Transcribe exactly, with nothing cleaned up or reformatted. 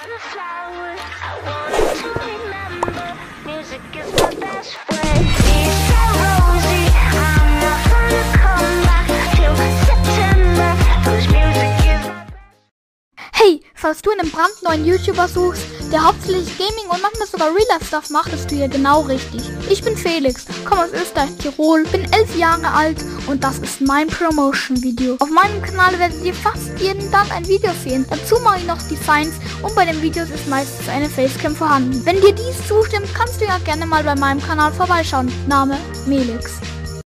Hey, falls du einen brandneuen YouTuber suchst, der hauptsächlich Gaming und manchmal sogar Real-Life-Stuff macht, bist du hier genau richtig. Ich bin Felix, komme aus Österreich, Tirol, bin elf Jahre alt und das ist mein Promotion-Video. Auf meinem Kanal werdet ihr fast jeden Tag ein Video sehen. Dazu mache ich noch Designs und bei den Videos ist meistens eine Facecam vorhanden. Wenn dir dies zustimmt, kannst du ja gerne mal bei meinem Kanal vorbeischauen. Name Melix.